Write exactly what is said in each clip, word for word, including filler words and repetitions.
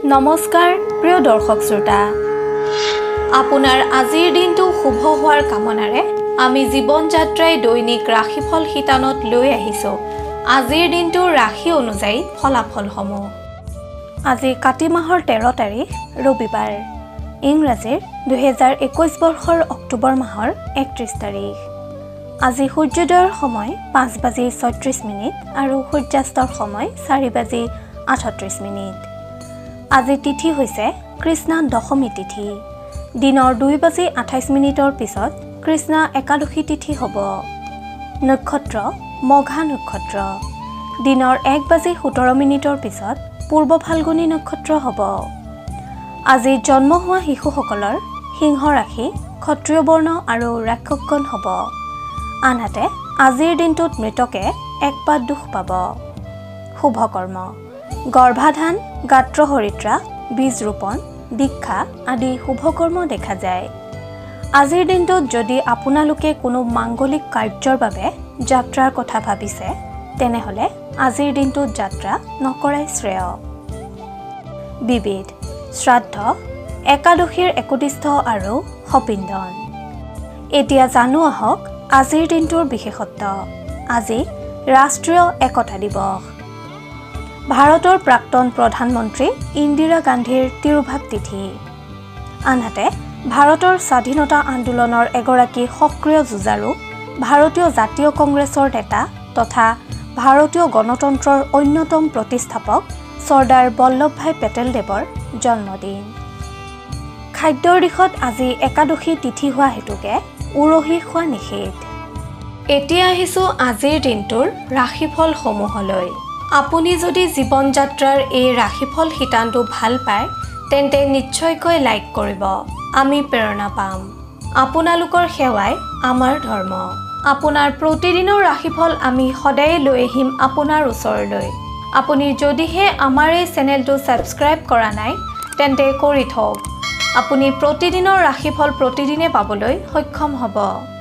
নমস্কাৰ প্ৰিয় দৰ্শক শ্ৰোতা আপোনাৰ আজিৰ দিনটো শুভ হোৱাৰ কামনাৰে আমি জীৱন যাত্ৰাই দৈনিক ৰাশিফল শিতানত লৈ আহিছো আজিৰ দিনটো ৰাশি অনুযায়ী ফলাফলসমূহ আজি কাতি মাহৰ তেৰ তাৰিখ ৰবিবাৰ ইংৰাজীৰ দুই হাজাৰ একৈশ বৰ্ষৰ অক্টোবৰ মাহৰ একত্ৰিশ তাৰিখ আজি সূৰ্যোদয়ৰ সময় পাঁচ বাজি ছয়ত্ৰিশ মিনিট আৰু সূৰ্যাস্তৰ সময় চাৰি বাজি আঠত্ৰিশ মিনিট আজি তিথি হৈছে কৃষ্ণা দশমী তিথি দিনৰ দুই বাজি আঠাইশ মিনিটৰ পিছত কৃষ্ণা একাদশী তিথি হ'ব নক্ষত্ৰ মঘা নক্ষত্ৰ দিনৰ এক বাজি সোতৰ মিনিটৰ পিছত পূৰ্ব ফাল্গুনী নক্ষত্ৰ হ'ব আজি জন্ম হোৱা শিশুসকলৰ সিংহ ৰাশি ক্ষত্ৰিয় বৰ্ণ আৰু ৰাক্ষসগণ হ'ব আনহাতে আজিৰ দিনটোত মৃতকে এক পাত দুখ পাব শুভ কৰ্ম গৰ্ভাধান গাত্ৰহৰিত্ৰা বীজ ৰোপণ দীক্ষা আদি শুভকৰ্ম দেখা যায় আজিৰ দিনটোত যদি আপোনালোকে কোনো মাংগলিক কাৰ্যৰ বাবে যাত্ৰাৰ কথা ভাবিছে তেনেহলে আজিৰ দিনটোত যাত্ৰা নকৰাই শ্ৰেয় বিবিধ শ্ৰাদ্ধ একাদশীৰ একদিষ্ঠ আৰু সপিণ্ডন এতিয়া জানো আহক আজিৰ দিনটোৰ বিশেষত্ব আজি ৰাষ্ট্ৰীয় একতা দিৱস ভাৰতৰ প্ৰাক্তন প্ৰধানমন্ত্ৰী ইন্দিৰা গান্ধীৰ তিৰুভাৱ তিথি আনহাতে ভাৰতৰ স্বাধীনতা আন্দোলনৰ এগৰাকী সক্ৰিয় যুঁজাৰু ভাৰতীয় জাতীয় কংগ্ৰেছৰ নেতা তথা ভাৰতীয় গণতন্ত্ৰৰ অন্যতম প্ৰতিষ্ঠাপক চৰ্দাৰ বল্লভভাই পেটেলদেৱৰ জন্মদিন খাদ্যৰ দিশত আজি একাদশী তিথি হোৱা হেতুকে উৰহি খোৱা নিষেধ এতিয়া আহিছো আজিৰ দিনটোৰ ৰাশিফল সমূহলৈ আপুনি যদি জীৱন যাত্ৰাৰ এই ৰাশিফল শিতানটো ভাল পায় তেন্তে নিশ্চয়কৈ লাইক কৰিব আমি প্ৰেৰণা পাম আপোনালোকৰ সেৱাই আমাৰ ধৰ্ম আপোনাৰ প্ৰতিদিনৰ ৰাশিফল আমি সদায় লৈ আহিম আপোনাৰ ওচৰলৈ আপুনি যদিহে আমাৰ এই চেনেলটো ছাবস্ক্ৰাইব কৰা নাই তেন্তে কৰি থওক আপুনি প্ৰতিদিনৰ ৰাশিফল প্ৰতিদিনে পাবলৈ সক্ষম হ'ব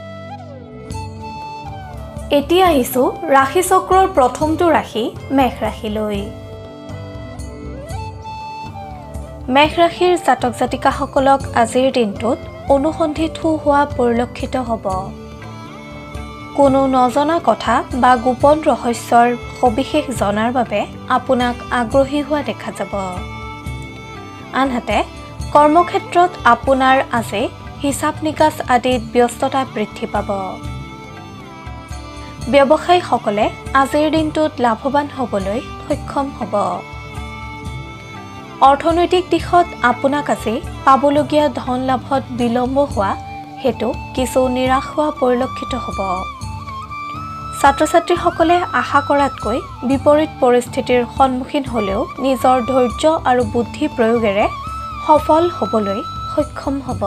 এতিয়া আহিছো ৰাশি চক্ৰৰ প্ৰথমটো ৰাশি মেষ ৰাশিলৈ মেষ ৰাশিৰ জাতক জাতিকাসকলক আজিৰ দিনটোত অনুসন্ধিত হোৱা পৰিলক্ষিত হ'ব কোনো নজনা কথা বা গোপন ৰহস্যৰ সবিশেষ জনাৰ বাবে আপোনাক আগ্ৰহী হোৱা দেখা যাব আনহাতে কৰ্মক্ষেত্ৰত আপোনাৰ আজি হিচাপ নিকাচ আদিত ব্যস্ততা বৃদ্ধি পাব ব্যৱসায়ীসকলে আজিৰ দিনটোত লাভৱান হ'বলৈ সক্ষম হ'ব অৰ্থনৈতিক দিশত আপোনাক আজি পাবলগীয়া ধন লাভত বিলম্ব হোৱা হেতু কিছু নিৰাশ হোৱা পৰিলক্ষিত হ'ব ছাত্ৰ ছাত্ৰীসকলে আশা কৰাতকৈ বিপৰীত পৰিস্থিতিৰ সন্মুখীন হ'লেও নিজৰ ধৈৰ্য আৰু বুদ্ধি প্ৰয়োগেৰে সফল হ'বলৈ সক্ষম হ'ব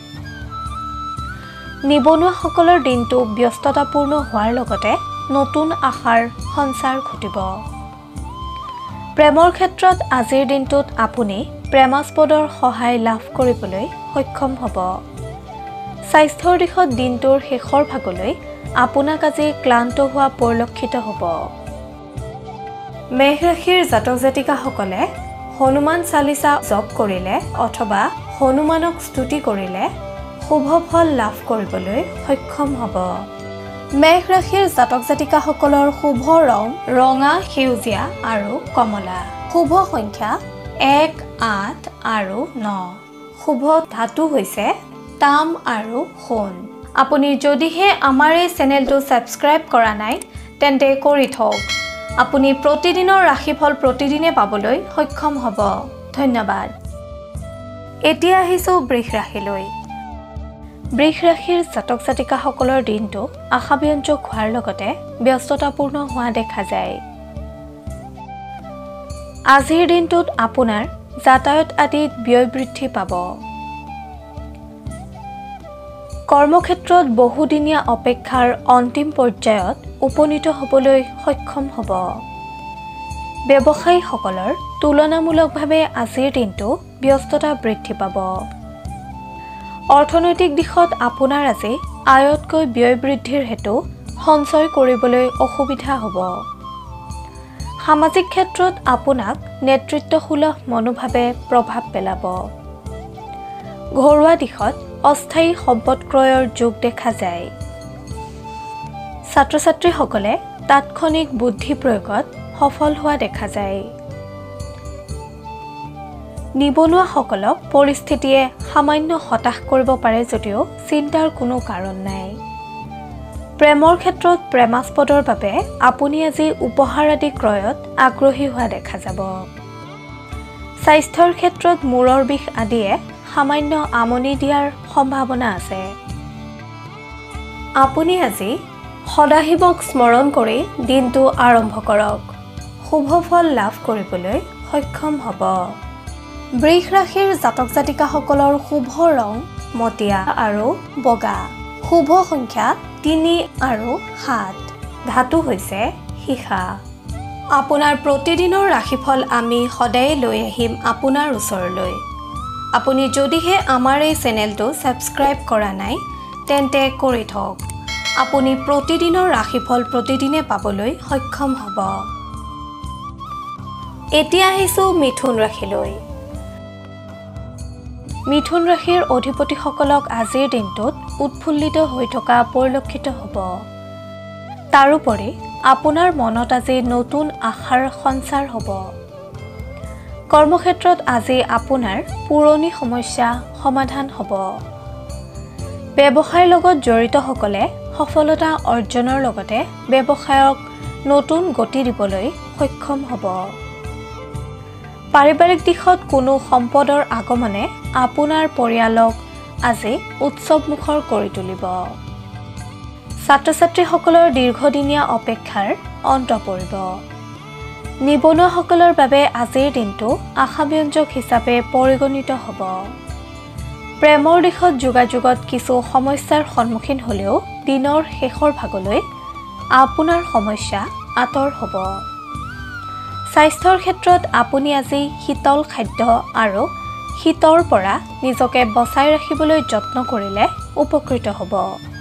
নিবনুৱাসকলৰ দিনটো ব্যস্ততাপূৰ্ণ হোৱাৰ লগতে নতুন আশাৰ সঞ্চাৰ ঘটিব প্ৰেমৰ ক্ষেত্ৰত আজিৰ দিনটোত আপুনি প্ৰেমাস্পদৰ সহায় লাভ কৰিবলৈ সক্ষম হ'ব স্বাস্থ্যৰ দিশত দিনটোৰ শেষৰ ভাগলৈ আপোনাক আজি ক্লান্ত হোৱা পৰিলক্ষিত হ'ব মেষ ৰাশিৰ জাতক জাতিকাসকলে হনুমান চালিচা জপ কৰিলে অথবা হনুমানক স্তুতি কৰিলে শুভ ফল লাভ কৰিবলৈ সক্ষম হ'ব মেষ ৰাশিৰ জাতক জাতিকাসকলৰ শুভ ৰং ৰঙা সেউজীয়া আৰু কমলা শুভ সংখ্যা এক আঠ আৰু ন শুভ ধাতু হৈছে তাম আৰু সোণ আপুনি যদিহে আমাৰ এই চেনেলটো ছাবস্ক্ৰাইব কৰা নাই তেন্তে কৰি থওক আপুনি প্ৰতিদিনৰ ৰাশিফল প্ৰতিদিনে পাবলৈ সক্ষম হ'ব ধন্যবাদ এতিয়া আহিছো বৃষ ৰাশিলৈ বৃষ ৰাশিৰ জাতক জাতিকাসকলৰ দিনটো আশাব্যঞ্জক হোৱাৰ লগতে ব্যস্ততাপূৰ্ণ হোৱা দেখা যায় আজিৰ দিনটোত আপোনাৰ যাতায়াত আদিত ব্যয় বৃদ্ধি পাব কৰ্মক্ষেত্ৰত বহুদিনীয়া অপেক্ষাৰ অন্তিম পৰ্যায়ত উপনীত হ'বলৈ সক্ষম হ'ব ব্যৱসায়ীসকলৰ তুলনামূলকভাৱে আজিৰ দিনটো ব্যস্ততা বৃদ্ধি পাব অৰ্থনৈতিক দিশত আপোনাৰ আজি আয়তকৈ ব্যয় বৃদ্ধিৰ হেতু সঞ্চয় কৰিবলৈ অসুবিধা হ'ব সামাজিক ক্ষেত্ৰত আপোনাক নেতৃত্বসুলভ মনোভাৱে প্ৰভাৱ পেলাব। ঘৰুৱা দিশত অস্থায়ী সম্পদ ক্ৰয়ৰ যোগ দেখা যায়। ছাত্ৰ-ছাত্ৰীসকলে তাৎক্ষণিক বুদ্ধি প্ৰয়োগত সফল হোৱা দেখা যায়। নিবনুৱাসকলক পৰিস্থিতিয়ে সামান্য হতাশ কৰিব পাৰে যদিও চিন্তাৰ কোনো কাৰণ নাই। প্ৰেমৰ ক্ষেত্ৰত প্ৰেমাস্পদৰ বাবে আপুনি আজি উপহাৰ আদি ক্ৰয়ত আগ্ৰহী হোৱা দেখা যাব। স্বাস্থ্যৰ ক্ষেত্ৰত মূৰৰ বিষ আদিয়ে সামান্য আমনি দিয়াৰ সম্ভাৱনা আছে। আপুনি আজি সদাশিৱক স্মৰণ কৰি দিনটো আৰম্ভ কৰক। শুভ ফল লাভ কৰিবলৈ সক্ষম হ'ব। বৃষ ৰাশিৰ জাতক জাতিকাসকলৰ শুভ ৰং মটীয়া আৰু বগা। শুভ সংখ্যা তিনি আৰু সাত। ধাতু হৈছে সীসা। আপোনাৰ প্ৰতিদিনৰ ৰাশিফল আমি সদায় লৈ আহিম আপোনাৰ ওচৰলৈ। আপুনি যদিহে আমাৰ এই চেনেলটো ছাবস্ক্ৰাইব কৰা নাই তেন্তে কৰি থওক। আপুনি প্ৰতিদিনৰ ৰাশিফল প্ৰতিদিনে পাবলৈ সক্ষম হ'ব। এতিয়া আহিছোঁ মিথুন ৰাশিলৈ। মিথুন ৰাশিৰ অধিপতিসকলক আজিৰ দিনটোত উৎফুল্লিত হৈ থকা পৰিলক্ষিত হ'ব। তাৰোপৰি আপোনাৰ মনত আজি নতুন আশাৰ সঞ্চাৰ হ'ব। কৰ্মক্ষেত্ৰত আজি আপোনাৰ পুৰণি সমস্যা সমাধান হ'ব। ব্যৱসায়ৰ লগত জড়িতসকলে সফলতা অৰ্জনৰ লগতে ব্যৱসায়ক নতুন গতি দিবলৈ সক্ষম হ'ব। পাৰিবাৰিক দিশত কোনো সম্পদৰ আগমনে আপোনাৰ পৰিয়ালক আজি উৎসৱমুখৰ কৰি তুলিব। ছাত্ৰ-ছাত্ৰীসকলৰ দীৰ্ঘদিনীয়া অপেক্ষাৰ অন্ত পৰিব। নিবনুৱাসকলৰ বাবে আজিৰ দিনটো আশাব্যঞ্জক হিচাপে পৰিগণিত হ'ব। প্ৰেমৰ দিশত যোগাযোগত কিছু সমস্যাৰ সন্মুখীন হ'লেও দিনৰ শেষৰ ভাগলৈ আপোনাৰ সমস্যা আঁতৰ হ'ব। স্বাস্থ্যৰ ক্ষেত্ৰত আপুনি আজি শীতল খাদ্য আৰু শীতৰ পৰা নিজকে বচাই ৰাখিবলৈ যত্ন কৰিলে উপকৃত হ'ব।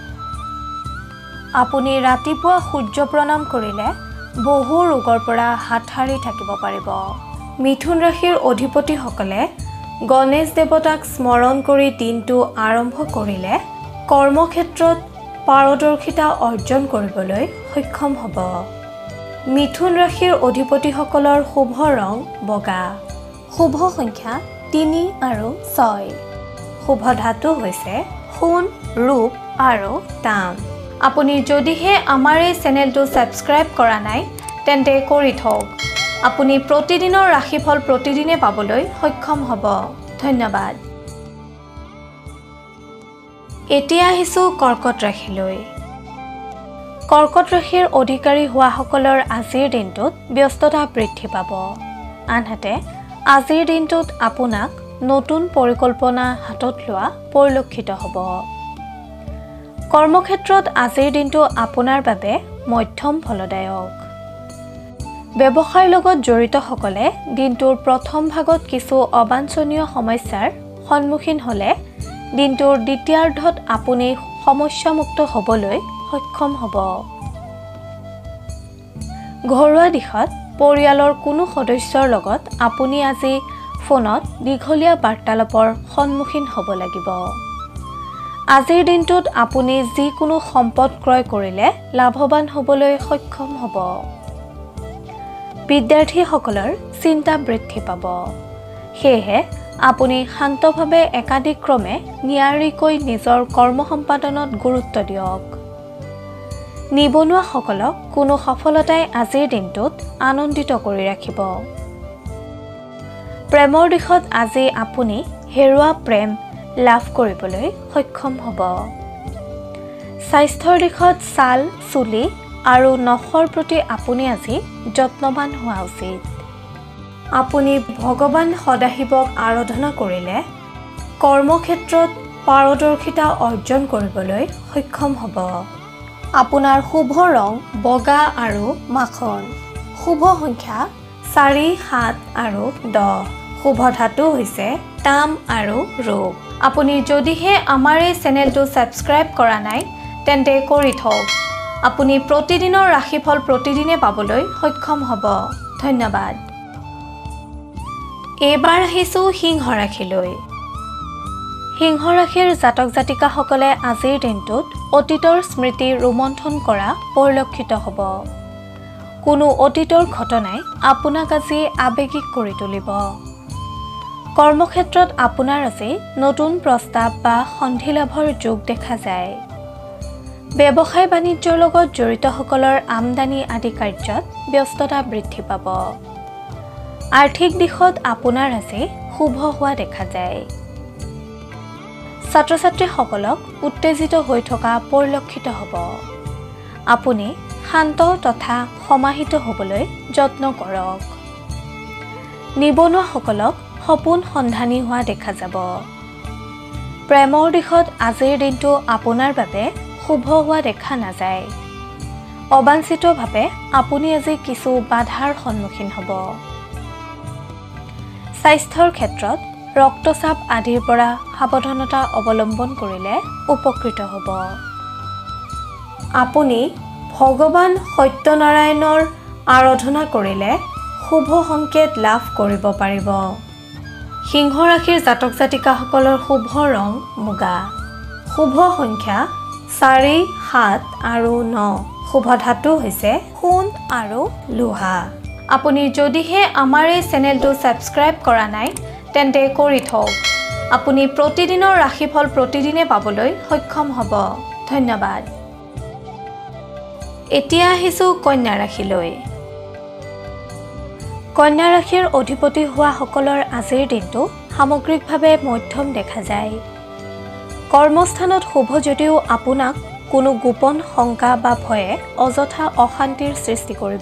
আপুনি ৰাতিপুৱা সূৰ্য প্ৰণাম কৰিলে বহু ৰোগৰ পৰা হাত সাৰি থাকিব পাৰিব। মিথুন ৰাশিৰ অধিপতিসকলে গণেশ দেৱতাক স্মৰণ কৰি দিনটো আৰম্ভ কৰিলে কৰ্মক্ষেত্ৰত পাৰদৰ্শিতা অৰ্জন কৰিবলৈ সক্ষম হ'ব। মিথুন ৰাশিৰ অধিপতিসকলৰ শুভ ৰং বগা। শুভ সংখ্যা তিনি আৰু ছয়। শুভ ধাতু হৈছে সোণ, ৰূপ আৰু তাম। আপুনি যদিহে আমাৰ এই চেনেলটো ছাবস্ক্ৰাইব কৰা নাই তেন্তে কৰি থওক। আপুনি প্ৰতিদিনৰ ৰাশিফল প্ৰতিদিনে পাবলৈ সক্ষম হ'ব। ধন্যবাদ। এতিয়া আহিছোঁ কৰ্কট ৰাশিলৈ। কৰ্কট ৰাশিৰ অধিকাৰী হোৱাসকলৰ আজিৰ দিনটোত ব্যস্ততা বৃদ্ধি পাব। আনহাতে আজিৰ দিনটোত আপোনাক নতুন পৰিকল্পনা হাতত লোৱা পৰিলক্ষিত হ'ব। কৰ্মক্ষেত্ৰত আজিৰ দিনটো আপোনাৰ বাবে মধ্যম ফলদায়ক। ব্যৱসায়ৰ লগত জড়িতসকলে দিনটোৰ প্ৰথম ভাগত কিছু অবাঞ্ছনীয় সমস্যাৰ সন্মুখীন হ'লে দিনটোৰ দ্বিতীয়াৰ্ধত আপুনি সমস্যামুক্ত হ'বলৈ সক্ষম হ'ব। ঘৰুৱা দিশত পৰিয়ালৰ কোনো সদস্যৰ লগত আপুনি আজি ফোনত দীঘলীয়া বাৰ্তালাপৰ সন্মুখীন হ'ব লাগিব। আজিৰ দিনটোত আপুনি যিকোনো সম্পদ ক্ৰয় কৰিলে লাভৱান হ'বলৈ সক্ষম হ'ব। বিদ্যাৰ্থীসকলৰ চিন্তা বৃদ্ধি পাব। সেয়েহে আপুনি শান্তভাৱে একাদিক্ৰমে নিয়াৰিকৈ নিজৰ কৰ্ম সম্পাদনত গুৰুত্ব দিয়ক। নিবনুৱাসকলক কোনো সফলতাই আজিৰ দিনটোত আনন্দিত কৰি ৰাখিব। প্ৰেমৰ দিশত আজি আপুনি হেৰুৱা প্ৰেম লাভ কৰিবলৈ সক্ষম হ'ব। স্বাস্থ্যৰ দিশত ছাল, চুলি আৰু নখৰ প্ৰতি আপুনি আজি যত্নৱান হোৱা উচিত। আপুনি ভগৱান সদাশিৱক আৰাধনা কৰিলে কৰ্মক্ষেত্ৰত পাৰদৰ্শিতা অৰ্জন কৰিবলৈ সক্ষম হ'ব। আপোনাৰ শুভ ৰং বগা আৰু মাখন। শুভ সংখ্যা চাৰি, সাত আৰু দহ। শুভ ধাতু হৈছে তাম আৰু ৰূপ। আপুনি যদিহে আমাৰ এই চেনেলটো ছাবস্ক্ৰাইব কৰা নাই তেন্তে কৰি থওক। আপুনি প্ৰতিদিনৰ ৰাশিফল প্ৰতিদিনে পাবলৈ সক্ষম হ'ব। ধন্যবাদ। এইবাৰ আহিছোঁ সিংহ ৰাশিলৈ। সিংহ ৰাশিৰ জাতক জাতিকাসকলে আজিৰ দিনটোত অতীতৰ স্মৃতি ৰোমন্থন কৰা পৰিলক্ষিত হ'ব। কোনো অতীতৰ ঘটনাই আপোনাক আজি আৱেগিক কৰি তুলিব। কৰ্মক্ষেত্ৰত আপোনাৰ আজি নতুন প্ৰস্তাৱ বা সন্ধি লাভৰ যোগ দেখা যায়। ব্যৱসায় বাণিজ্যৰ লগত জড়িতসকলৰ আমদানি আদি কাৰ্যত ব্যস্ততা বৃদ্ধি পাব। আৰ্থিক দিশত আপোনাৰ আজি শুভ হোৱা দেখা যায়। ছাত্ৰ ছাত্ৰীসকলক উত্তেজিত হৈ থকা পৰিলক্ষিত হ'ব। আপুনি শান্ত তথা সমাহিত হ'বলৈ যত্ন কৰক। নিবনুৱাসকলক সপোন সন্ধানী হোৱা দেখা যাব। প্ৰেমৰ দিশত আজিৰ দিনটো আপোনাৰ বাবে শুভ হোৱা দেখা নাযায়। অবাঞ্ছিতভাৱে আপুনি আজি কিছু বাধাৰ সন্মুখীন হ'ব। স্বাস্থ্যৰ ক্ষেত্ৰত ৰক্তচাপ আদিৰ পৰা সাৱধানতা অৱলম্বন কৰিলে উপকৃত হ'ব। আপুনি ভগৱান সত্যনাৰায়ণৰ আৰাধনা কৰিলে শুভ সংকেত লাভ কৰিব পাৰিব। সিংহ ৰাশিৰ জাতক জাতিকাসকলৰ শুভ ৰং মুগা। শুভ সংখ্যা চাৰি, সাত আৰু ন। শুভ ধাতু হৈছে সোণ আৰু লোহা। আপুনি যদিহে আমাৰ এই চেনেলটো ছাবস্ক্ৰাইব কৰা নাই তেন্তে কৰি থওক। আপুনি প্ৰতিদিনৰ ৰাশিফল প্ৰতিদিনে পাবলৈ সক্ষম হ'ব। ধন্যবাদ। এতিয়া আহিছোঁ কন্যা ৰাশিলৈ। কন্যা ৰাশিৰ অধিপতি হোৱা সকলৰ আজিৰ দিনটো সামগ্ৰিকভাৱে মধ্যম দেখা যায়। কৰ্মস্থানত শুভ যদিও আপোনাক কোনো গোপন শংকা বা ভয়ে অযথা অশান্তিৰ সৃষ্টি কৰিব।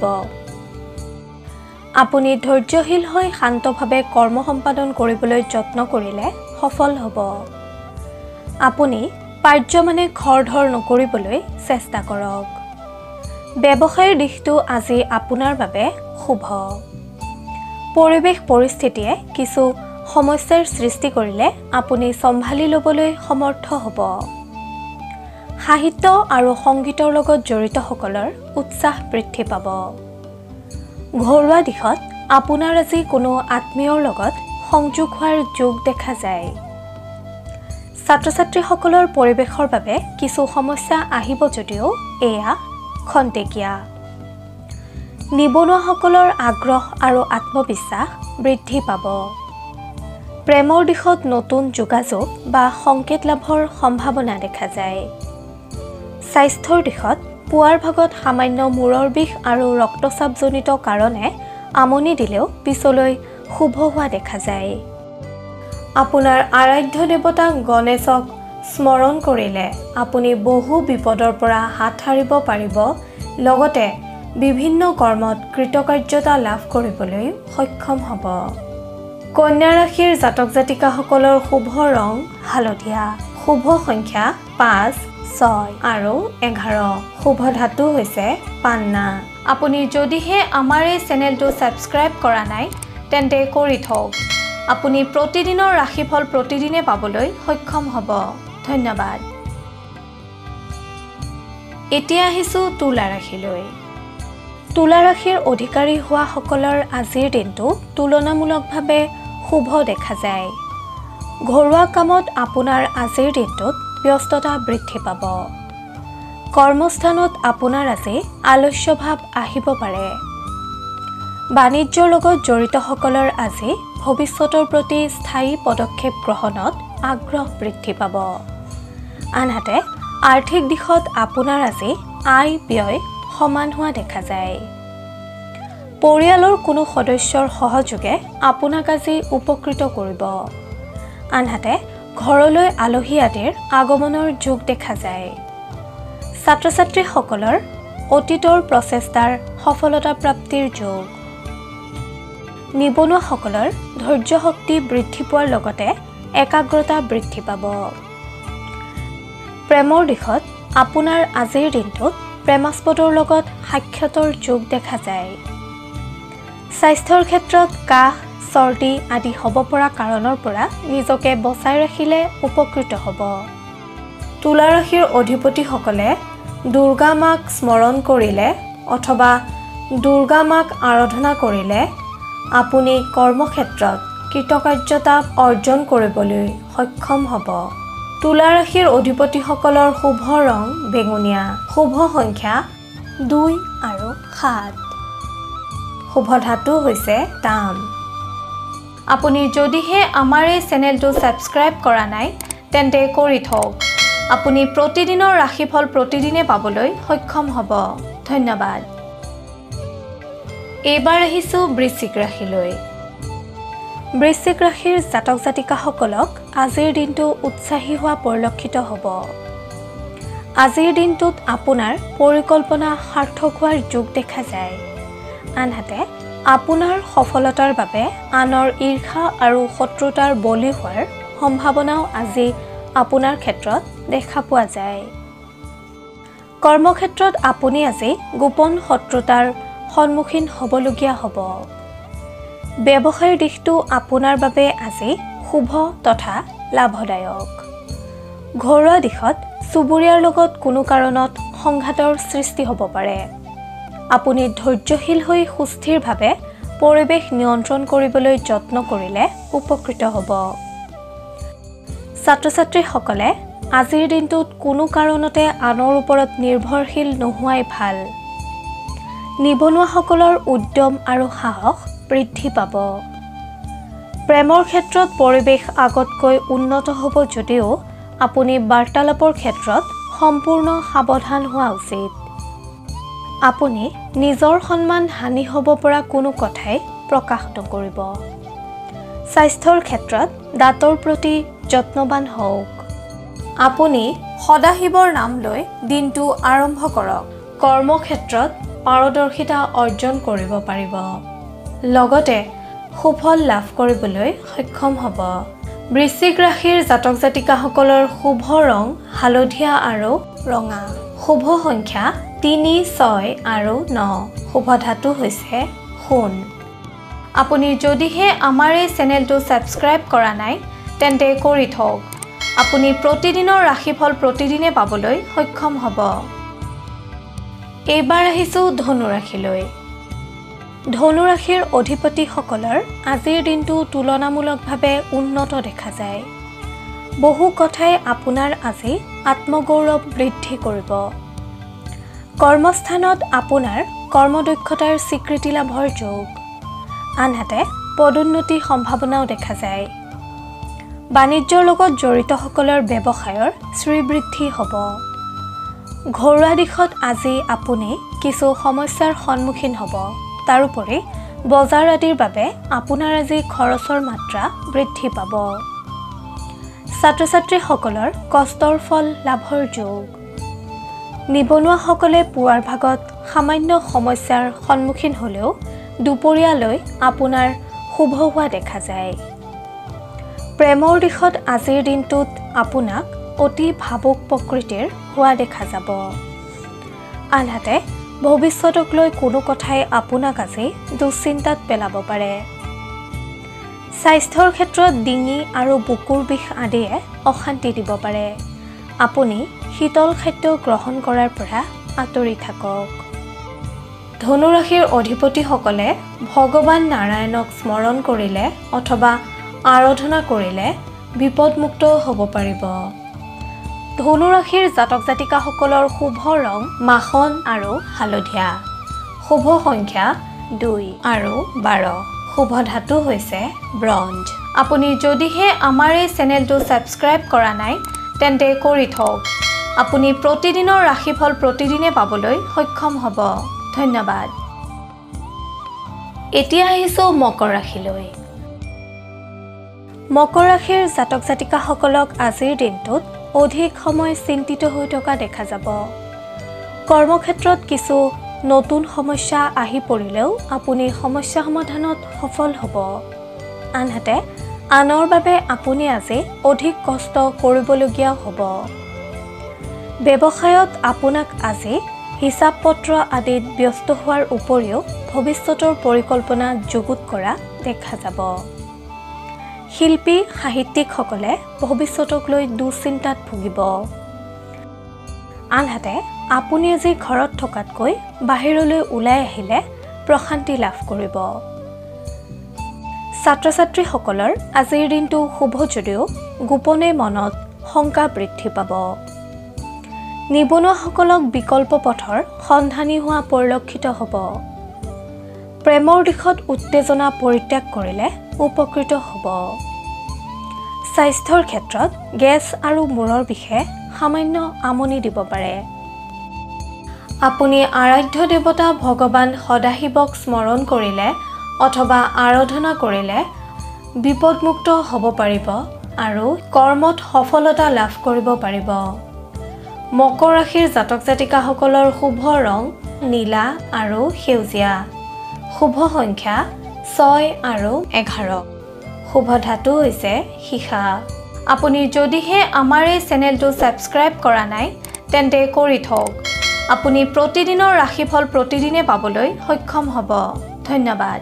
আপুনি ধৈৰ্যশীল হৈ শান্তভাৱে কৰ্ম সম্পাদন কৰিবলৈ যত্ন কৰিলে সফল হ'ব। আপুনি পাৰ্যমানে খৰধৰ নকৰিবলৈ চেষ্টা কৰক। ব্যৱসায়ৰ দিশটো আজি আপোনাৰ বাবে শুভ। পৰিৱেশ পৰিস্থিতিয়ে কিছু সমস্যাৰ সৃষ্টি কৰিলে আপুনি চম্ভালি ল'বলৈ সমৰ্থ হ'ব। সাহিত্য আৰু সংগীতৰ লগত জড়িতসকলৰ উৎসাহ বৃদ্ধি পাব। ঘৰুৱা দিশত আপোনাৰ আজি কোনো আত্মীয়ৰ লগত সংযোগ হোৱাৰ যোগ দেখা যায়। ছাত্ৰ ছাত্ৰীসকলৰ পৰিৱেশৰ বাবে কিছু সমস্যা আহিব যদিও এয়া খন্তেকীয়া। নিবনুৱাসকলৰ আগ্ৰহ আৰু আত্মবিশ্বাস বৃদ্ধি পাব। প্ৰেমৰ দিশত নতুন যোগাযোগ বা সংকেত লাভৰ সম্ভাৱনা দেখা যায়। স্বাস্থ্যৰ দিশত পুৱাৰ ভাগত সামান্য মূৰৰ বিষ আৰু ৰক্তচাপজনিত কাৰণে আমনি দিলেও পিছলৈ শুভ হোৱা দেখা যায়। আপোনাৰ আৰাধ্য দেৱতা গণেশক স্মৰণ কৰিলে আপুনি বহু বিপদৰ পৰা হাত সাৰিব পাৰিব। লগতে বিভিন্ন কৰ্মত কৃতকাৰ্যতা লাভ কৰিবলৈ সক্ষম হ'ব। কন্যা ৰাশিৰ জাতক জাতিকাসকলৰ শুভ ৰং হালধীয়া। শুভ সংখ্যা পাঁচ, ছয় আৰু এঘাৰ। শুভ ধাতু হৈছে পান্না। আপুনি যদিহে আমাৰ এই চেনেলটো ছাবস্ক্ৰাইব কৰা নাই তেন্তে কৰি থওক। আপুনি প্ৰতিদিনৰ ৰাশিফল প্ৰতিদিনে পাবলৈ সক্ষম হ'ব। ধন্যবাদ। এতিয়া আহিছোঁ তুলা ৰাশিলৈ। তুলা ৰাশিৰ অধিকাৰী হোৱা সকলৰ আজিৰ দিনটো তুলনামূলকভাৱে শুভ দেখা যায়। ঘৰুৱা কামত আপোনাৰ আজিৰ দিনটোত ব্যস্ততা বৃদ্ধি পাব। কৰ্মস্থানত আপোনাৰ আজি আলস্যভাৱ আহিব পাৰে। বাণিজ্যৰ লগত জড়িতসকলৰ আজি ভৱিষ্যতৰ প্ৰতি স্থায়ী পদক্ষেপ গ্ৰহণত আগ্ৰহ বৃদ্ধি পাব। আনহাতে আৰ্থিক দিশত আপোনাৰ আজি আয় ব্যয় সমান হোৱা দেখা যায়। পৰিয়ালৰ কোনো সদস্যৰ সহযোগে আপোনাক আজি উপকৃত কৰিব। আনহাতে ঘৰলৈ আলহী আদিৰ আগমনৰ যোগ দেখা যায়। ছাত্ৰ ছাত্ৰীসকলৰ অতীতৰ প্ৰচেষ্টাৰ সফলতা প্ৰাপ্তিৰ যোগ। নিবনুৱাসকলৰ ধৈৰ্য শক্তি বৃদ্ধি পোৱাৰ লগতে একাগ্ৰতা বৃদ্ধি পাব। প্ৰেমৰ দিশত আপোনাৰ আজিৰ দিনটোত প্ৰেমাস্পদৰ লগত সাক্ষাতৰ যোগ দেখা যায়। স্বাস্থ্যৰ ক্ষেত্ৰত কাহ, চৰ্দি আদি হ'ব পৰা কাৰণৰ পৰা নিজকে বচাই ৰাখিলে উপকৃত হ'ব। তুলা ৰাশিৰ অধিপতিসকলে দুৰ্গা মাক স্মৰণ কৰিলে অথবা দুৰ্গা মাক আৰাধনা কৰিলে আপুনি কৰ্মক্ষেত্ৰত কৃতকাৰ্যতা অৰ্জন কৰিবলৈ সক্ষম হ'ব। তুলা ৰাশিৰ অধিপতিসকলৰ শুভ ৰং বেঙুনীয়া। শুভ সংখ্যা দুই আৰু সাত। শুভ ধাতু হৈছে তাম। আপুনি যদিহে আমাৰ এই চেনেলটো ছাবস্ক্ৰাইব কৰা নাই তেন্তে কৰি থওক। আপুনি প্ৰতিদিনৰ ৰাশিফল প্ৰতিদিনে পাবলৈ সক্ষম হ'ব। ধন্যবাদ। এইবাৰ আহিছোঁ বৃশ্চিক ৰাশিলৈ। বৃশ্চিক ৰাশিৰ জাতক জাতিকাসকলক আজিৰ দিনটো উৎসাহী হোৱা পৰিলক্ষিত হ'ব। আজিৰ দিনটোত আপোনাৰ পৰিকল্পনা সাৰ্থক হোৱাৰ যোগ দেখা যায়। আনহাতে আপোনাৰ সফলতাৰ বাবে আনৰ ঈৰ্ষা আৰু শত্ৰুতাৰ বলি হোৱাৰ সম্ভাৱনাও আজি আপোনাৰ ক্ষেত্ৰত দেখা পোৱা যায়। কৰ্মক্ষেত্ৰত আপুনি আজি গোপন শত্ৰুতাৰ সন্মুখীন হ'বলগীয়া হ'ব। ব্যৱসায়ৰ দিশটো আপোনাৰ বাবে আজি শুভ তথা লাভদায়ক। ঘৰুৱা দিশত চুবুৰীয়াৰ লগত কোনো কাৰণত সংঘাতৰ সৃষ্টি হ'ব পাৰে। আপুনি ধৈৰ্যশীল হৈ সুস্থিৰভাৱে পৰিৱেশ নিয়ন্ত্ৰণ কৰিবলৈ যত্ন কৰিলে উপকৃত হ'ব। ছাত্ৰ ছাত্ৰীসকলে আজিৰ দিনটোত কোনো কাৰণতে আনৰ ওপৰত নিৰ্ভৰশীল নোহোৱাই ভাল। নিবনুৱাসকলৰ উদ্যম আৰু সাহস বৃদ্ধি পাব। প্ৰেমৰ ক্ষেত্ৰত পৰিৱেশ আগতকৈ উন্নত হ'ব যদিও আপুনি বাৰ্তালাপৰ ক্ষেত্ৰত সম্পূৰ্ণ সাৱধান হোৱা উচিত। আপুনি নিজৰ সন্মান হানি হ'ব পৰা কোনো কথাই প্ৰকাশ নকৰিব। স্বাস্থ্যৰ ক্ষেত্ৰত দাঁতৰ প্ৰতি যত্নৱান হওক। আপুনি সদাশিৱৰ নাম লৈ দিনটো আৰম্ভ কৰক। কৰ্মক্ষেত্ৰত পাৰদৰ্শিতা অৰ্জন কৰিব পাৰিব। লগতে সুফল লাভ কৰিবলৈ সক্ষম হ'ব। বৃশ্চিক ৰাশিৰ জাতক জাতিকাসকলৰ শুভ ৰং হালধীয়া আৰু ৰঙা। শুভ সংখ্যা তিনি, ছয় আৰু ন। শুভ ধাতু হৈছে সোণ। আপুনি যদিহে আমাৰ এই চেনেলটো ছাবস্ক্ৰাইব কৰা নাই তেন্তে কৰি থওক। আপুনি প্ৰতিদিনৰ ৰাশিফল প্ৰতিদিনে পাবলৈ সক্ষম হ'ব। এইবাৰ আহিছোঁ ধনু ৰাশিলৈ। ধনু ৰাশিৰ অধিপতিসকলৰ আজিৰ দিনটো তুলনামূলকভাৱে উন্নত দেখা যায়। বহু কথাই আপোনাৰ আজি আত্মগৌৰৱ বৃদ্ধি কৰিব। কৰ্মস্থানত আপোনাৰ কৰ্মদক্ষতাৰ স্বীকৃতি লাভৰ যোগ। আনহাতে পদোন্নতিৰ সম্ভাৱনাও দেখা যায়। বাণিজ্যৰ লগত জড়িতসকলৰ ব্যৱসায়ৰ শ্ৰীবৃদ্ধি হ'ব। ঘৰুৱা দিশত আজি আপুনি কিছু সমস্যাৰ সন্মুখীন হ'ব। তাৰোপৰি বজাৰ আদিৰ বাবে আপোনাৰ আজি খৰচৰ মাত্ৰা বৃদ্ধি পাব। ছাত্ৰ ছাত্ৰীসকলৰ কষ্টৰ ফল লাভৰ যোগ। নিবনুৱাসকলে পুৱাৰ ভাগত সামান্য সমস্যাৰ সন্মুখীন হ'লেও দুপৰীয়ালৈ আপোনাৰ শুভ হোৱা দেখা যায়। প্ৰেমৰ দিশত আজিৰ দিনটোত আপোনাক অতি ভাবুক প্ৰকৃতিৰ হোৱা দেখা যাব। আনহাতে ভৱিষ্যতক লৈ কোনো কথাই আপোনাক আজি দুশ্চিন্তাত পেলাব পাৰে। স্বাস্থ্যৰ ক্ষেত্ৰত ডিঙি আৰু বুকুৰ বিষ আদিয়ে অশান্তি দিব পাৰে। আপুনি শীতল খাদ্য গ্ৰহণ কৰাৰ পৰা আঁতৰি থাকক। ধনু ৰাশিৰ অধিপতিসকলে ভগৱান নাৰায়ণক স্মৰণ কৰিলে অথবা আৰাধনা কৰিলে বিপদমুক্ত হ'ব পাৰিব। ধনু ৰাশিৰ জাতক জাতিকাসকলৰ শুভ ৰং মাখন আৰু হালধীয়া। শুভ সংখ্যা দুই আৰু বাৰ। শুভ ধাতু হৈছে ব্ৰঞ্জ। আপুনি যদিহে আমাৰ এই চেনেলটো ছাবস্ক্ৰাইব কৰা নাই তেন্তে কৰি থওক। আপুনি প্ৰতিদিনৰ ৰাশিফল প্ৰতিদিনে পাবলৈ সক্ষম হ'ব। ধন্যবাদ। এতিয়া আহিছোঁ মকৰ ৰাশিলৈ। মকৰ ৰাশিৰ জাতক জাতিকাসকলক আজিৰ দিনটোত অধিক সময় চিন্তিত হৈ থকা দেখা যাব। কৰ্মক্ষেত্ৰত কিছু নতুন সমস্যা আহি পৰিলেও আপুনি সমস্যা সমাধানত সফল হ'ব। আনহাতে আনৰ বাবে আপুনি আজি অধিক কষ্ট কৰিবলগীয়া হ'ব। ব্যৱসায়ত আপোনাক আজি হিচাপ পত্ৰ আদিত ব্যস্ত হোৱাৰ উপৰিও ভৱিষ্যতৰ পৰিকল্পনা যুগুত কৰা দেখা যাব। শিল্পী সাহিত্যিকসকলে ভৱিষ্যতক লৈ দুশ্চিন্তাত ভুগিব। আনহাতে আপুনি আজি ঘৰত থকাতকৈ বাহিৰলৈ ওলাই আহিলে প্ৰশান্তি লাভ কৰিব। ছাত্ৰ ছাত্ৰীসকলৰ আজিৰ দিনটো শুভ যদিও গোপনে মনত শংকা বৃদ্ধি পাব। নিবনুৱাসকলক বিকল্প পথৰ সন্ধানী হোৱা পৰিলক্ষিত হ'ব। প্ৰেমৰ দিশত উত্তেজনা পৰিত্যাগ কৰিলে উপকৃত হ'ব। স্বাস্থ্যৰ ক্ষেত্ৰত গেছ আৰু মূৰৰ বিষে সামান্য আমনি দিব পাৰে। আপুনি আৰাধ্য দেৱতা ভগৱান সদাশিৱক স্মৰণ কৰিলে অথবা আৰাধনা কৰিলে বিপদমুক্ত হ'ব পাৰিব আৰু কৰ্মত সফলতা লাভ কৰিব পাৰিব। মকৰ ৰাশিৰ জাতক জাতিকাসকলৰ শুভ ৰং নীলা আৰু সেউজীয়া। শুভ সংখ্যা ছয় আৰু এঘাৰ। শুভ ধাতু হৈছে সীসা। আপুনি যদিহে আমাৰ এই চেনেলটো ছাবস্ক্ৰাইব কৰা নাই তেন্তে কৰি থওক। আপুনি প্ৰতিদিনৰ ৰাশিফল প্ৰতিদিনে পাবলৈ সক্ষম হ'ব। ধন্যবাদ।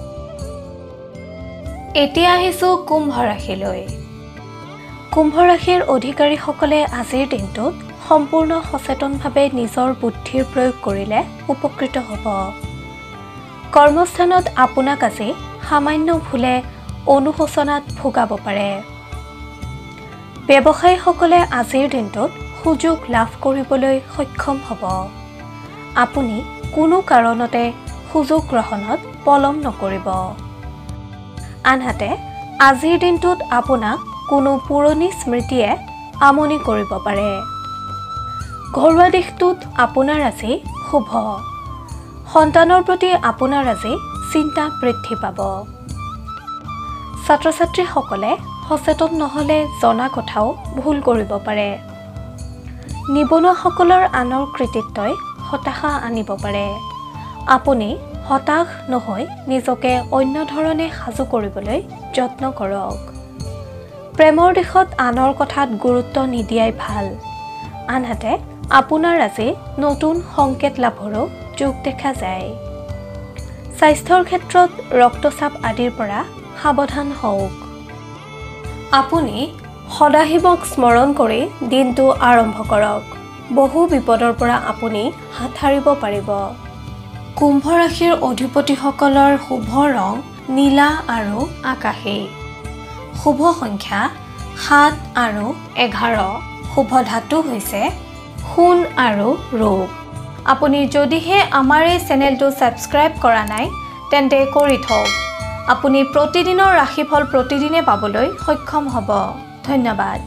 এতিয়া আহিছোঁ কুম্ভ ৰাশিলৈ। কুম্ভ ৰাশিৰ অধিকাৰীসকলে আজিৰ দিনটোত সম্পূৰ্ণ সচেতনভাৱে নিজৰ বুদ্ধিৰ প্ৰয়োগ কৰিলে উপকৃত হ'ব। কৰ্মস্থানত আপোনাক আজি সামান্য ভুলে অনুশোচনাত ভোগাব পাৰে। ব্যৱসায়ীসকলে আজিৰ দিনটোত সুযোগ লাভ কৰিবলৈ সক্ষম হ'ব। আপুনি কোনো কাৰণতে সুযোগ গ্ৰহণত পলম নকৰিব। আনহাতে আজিৰ দিনটোত আপোনাক কোনো পুৰণি স্মৃতিয়ে আমনি কৰিব পাৰে। ঘৰুৱা দিশটোত আপোনাৰ আজি শুভ। সন্তানৰ প্ৰতি আপোনাৰ আজি চিন্তা বৃদ্ধি পাব। ছাত্ৰ ছাত্ৰীসকলে সচেতন নহ'লে জনা কথাও ভুল কৰিব পাৰে। নিবনুৱাসকলৰ আনৰ কৃতিত্বই হতাশা আনিব পাৰে। আপুনি হতাশ নহৈ নিজকে অন্য ধৰণে সাজু কৰিবলৈ যত্ন কৰক। প্ৰেমৰ দিশত আনৰ কথাত গুৰুত্ব নিদিয়াই ভাল। আনহাতে আপোনাৰ আজি নতুন সংকেত লাভৰো যোগ দেখা যায়। স্বাস্থ্যৰ ক্ষেত্ৰত ৰক্তচাপ আদিৰ পৰা সাৱধান হওক। আপুনি সদাশিৱক স্মৰণ কৰি দিনটো আৰম্ভ কৰক। বহু বিপদৰ পৰা আপুনি হাত সাৰিব পাৰিব। কুম্ভ ৰাশিৰ অধিপতিসকলৰ শুভ ৰং নীলা আৰু আকাশী। শুভ সংখ্যা সাত আৰু এঘাৰ। শুভ ধাতু হৈছে সোণ আৰু ৰূপ। আপুনি যদিহে আমাৰ এই চেনেলটো ছাবস্ক্ৰাইব কৰা নাই তেন্তে কৰি থওক। আপুনি প্ৰতিদিনৰ ৰাশিফল প্ৰতিদিনে পাবলৈ সক্ষম হ'ব। ধন্যবাদ।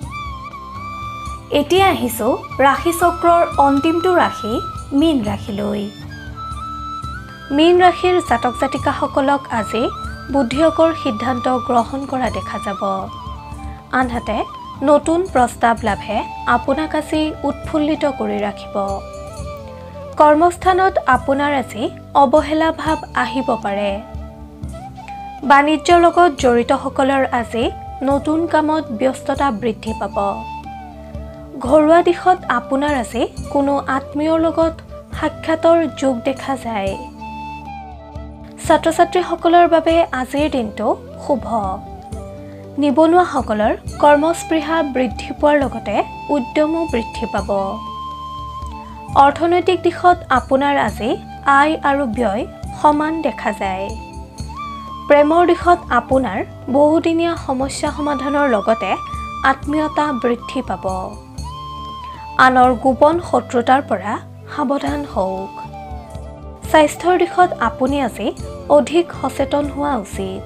এতিয়া আহিছোঁ ৰাশিচক্ৰৰ অন্তিমটো ৰাশি মীন ৰাশিলৈ। মীন ৰাশিৰ জাতক জাতিকাসকলক আজি বুদ্ধিয়কৰ সিদ্ধান্ত গ্ৰহণ কৰা দেখা যাব। আনহাতে নতুন প্ৰস্তাৱ লাভে আপোনাক আজি উৎফুল্লিত কৰি ৰাখিব। কৰ্মস্থানত আপোনাৰ আজি অৱহেলা ভাৱ আহিব পাৰে। বাণিজ্যৰ লগত জড়িতসকলৰ আজি নতুন কামত ব্যস্ততা বৃদ্ধি পাব। ঘৰুৱা দিশত আপোনাৰ আজি কোনো আত্মীয়ৰ লগত সাক্ষাতৰ যোগ দেখা যায়। ছাত্ৰ ছাত্ৰীসকলৰ বাবে আজিৰ দিনটো শুভ। নিবনুৱাসকলৰ কৰ্মস্পৃহা বৃদ্ধি পোৱাৰ লগতে উদ্যমো বৃদ্ধি পাব। অৰ্থনৈতিক দিশত আপোনাৰ আজি আয় আৰু ব্যয় সমান দেখা যায়। প্ৰেমৰ দিশত আপোনাৰ বহুদিনীয়া সমস্যা সমাধানৰ লগতে আত্মীয়তা বৃদ্ধি পাব। আনৰ গোপন শত্ৰুতাৰ পৰা সাৱধান হওক। স্বাস্থ্যৰ দিশত আপুনি আজি অধিক সচেতন হোৱা উচিত।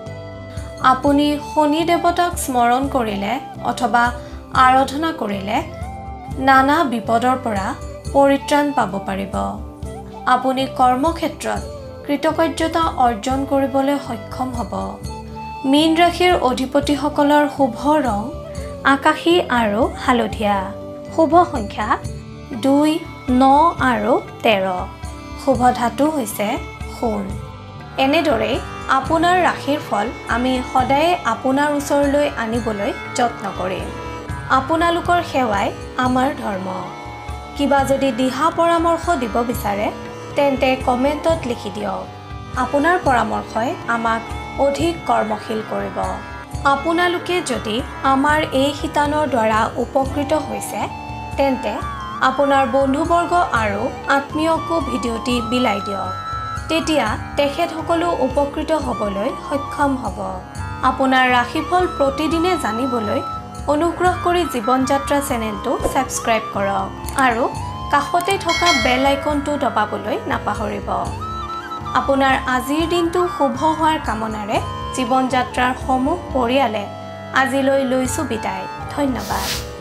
আপুনি শনি দেৱতাক স্মৰণ কৰিলে অথবা আৰাধনা কৰিলে নানা বিপদৰ পৰা পৰিত্ৰাণ পাব পাৰিব। আপুনি কৰ্মক্ষেত্ৰত কৃতকাৰ্যতা অৰ্জন কৰিবলৈ সক্ষম হ'ব। মীন ৰাশিৰ অধিপতিসকলৰ শুভ ৰং আকাশী আৰু হালধীয়া। শুভ সংখ্যা দুই ন আৰু তেৰ। শুভ ধাতু হৈছে সোণ। এনেদৰেই আপোনাৰ ৰাশিৰ ফল আমি সদায়ে আপোনাৰ ওচৰলৈ আনিবলৈ যত্ন কৰিম। আপোনালোকৰ সেৱাই আমাৰ ধৰ্ম। কিবা যদি দিহা পৰামৰ্শ দিব বিচাৰে তেন্তে কমেণ্টত লিখি দিয়ক। আপোনাৰ পৰামৰ্শই আমাক অধিক কৰ্মশীল কৰিব। আপোনালোকে যদি আমাৰ এই শিতানৰ দ্বাৰা উপকৃত হৈছে তেন্তে আপোনাৰ বন্ধুবৰ্গ আৰু আত্মীয়কো ভিডিঅ'টি বিলাই দিয়ক। তেতিয়া তেখেতসকলো উপকৃত হ'বলৈ সক্ষম হ'ব। আপোনাৰ ৰাশিফল প্ৰতিদিনে জানিবলৈ অনুগ্ৰহ কৰি জীৱন যাত্ৰা চেনেলটো ছাবস্ক্ৰাইব কৰক আৰু কাষতে থকা বেল আইকনটো দবাবলৈ নাপাহৰিব। আপোনাৰ আজিৰ দিনটো শুভ হোৱাৰ কামনাৰে জীৱন যাত্ৰাৰ সমূহ পৰিয়ালে আজিলৈ লৈছো বিদায়। ধন্যবাদ।